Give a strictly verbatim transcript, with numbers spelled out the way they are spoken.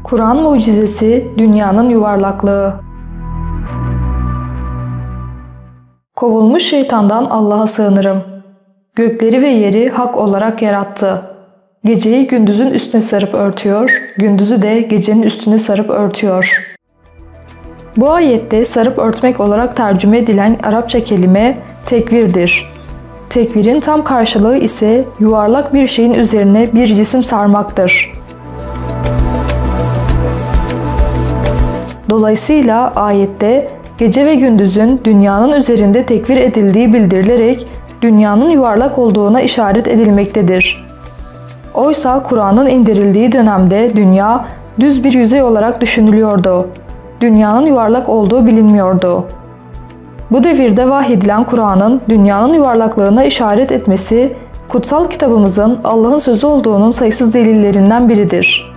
Kur'an mucizesi dünyanın yuvarlaklığı. Kovulmuş şeytandan Allah'a sığınırım. Gökleri ve yeri hak olarak yarattı. Geceyi gündüzün üstüne sarıp örtüyor, gündüzü de gecenin üstüne sarıp örtüyor. Bu ayette sarıp örtmek olarak tercüme edilen Arapça kelime tekvirdir. Tekvirin tam karşılığı ise yuvarlak bir şeyin üzerine bir cisim sarmaktır. Dolayısıyla ayette gece ve gündüzün dünyanın üzerinde tekvir edildiği bildirilerek dünyanın yuvarlak olduğuna işaret edilmektedir. Oysa Kur'an'ın indirildiği dönemde dünya düz bir yüzey olarak düşünülüyordu. Dünyanın yuvarlak olduğu bilinmiyordu. Bu devirde vahyedilen Kur'an'ın dünyanın yuvarlaklığına işaret etmesi, kutsal kitabımızın Allah'ın sözü olduğunun sayısız delillerinden biridir.